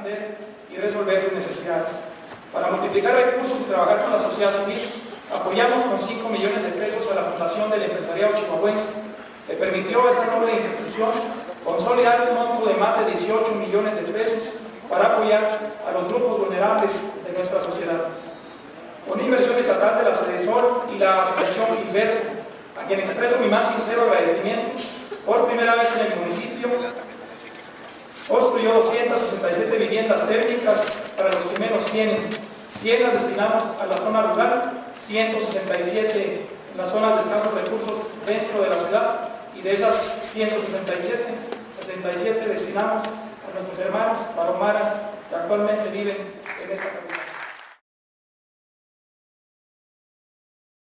atender y resolver sus necesidades. Para multiplicar recursos y trabajar con la sociedad civil, apoyamos con 5 millones de pesos a la Fundación del Empresariado Chihuahuense, que permitió a esa noble institución consolidar un monto de más de 18 millones de pesos para apoyar a los grupos vulnerables de nuestra sociedad. Una inversión estatal de la Sedesol y la Asociación Gilberto, a quien expreso mi más sincero agradecimiento, por primera vez en el municipio construyó 267 viviendas térmicas para los que menos tienen. 100 las destinamos a la zona rural, 167 en las zonas de escasos recursos dentro de la ciudad, y de esas 167, 67 destinamos a nuestros hermanos taromaras que actualmente viven en esta comunidad.